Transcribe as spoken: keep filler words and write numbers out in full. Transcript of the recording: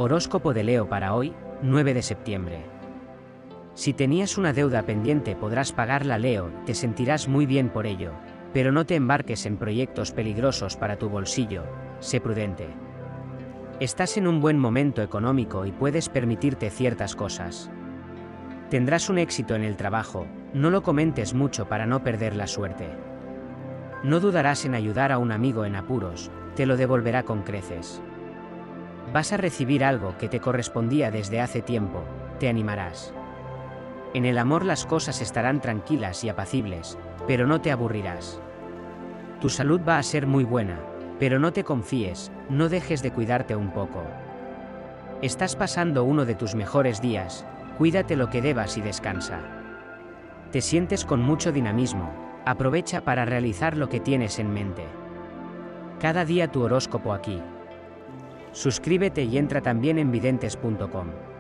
Horóscopo de Leo para hoy, nueve de septiembre. Si tenías una deuda pendiente podrás pagarla, Leo, te sentirás muy bien por ello, pero no te embarques en proyectos peligrosos para tu bolsillo, sé prudente. Estás en un buen momento económico y puedes permitirte ciertas cosas. Tendrás un éxito en el trabajo, no lo comentes mucho para no perder la suerte. No dudarás en ayudar a un amigo en apuros, te lo devolverá con creces. Vas a recibir algo que te correspondía desde hace tiempo, te animarás. En el amor las cosas estarán tranquilas y apacibles, pero no te aburrirás. Tu salud va a ser muy buena, pero no te confíes, no dejes de cuidarte un poco. Estás pasando uno de tus mejores días, cuídate lo que debas y descansa. Te sientes con mucho dinamismo, aprovecha para realizar lo que tienes en mente. Cada día tu horóscopo aquí. Suscríbete y entra también en videntes punto com.